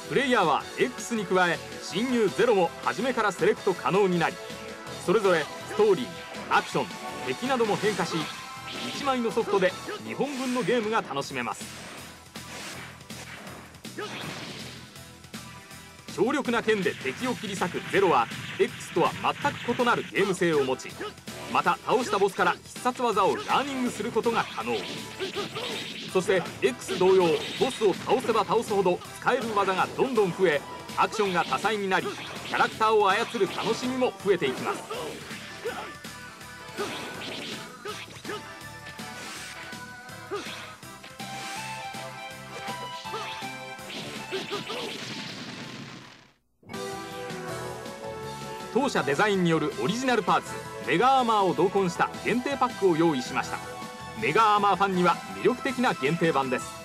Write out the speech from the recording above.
プレイヤーは X に加え侵入ゼロも初めからセレクト可能になり、それぞれストーリー、アクション、敵なども変化し、1枚のソフトで2本分のゲームが楽しめます。強力な剣で敵を切り裂くゼロは X とは全く異なるゲーム性を持ち、また倒したボスから必殺技をラーニングすることが可能。そして X 同様、ボスを倒せば倒すほど使える技がどんどん増え、アクションが多彩になり、キャラクターを操る楽しみも増えていきます。当社デザインによるオリジナルパーツメガアーマーを同梱した限定パックを用意しました。メガアーマーファンには魅力的な限定版です。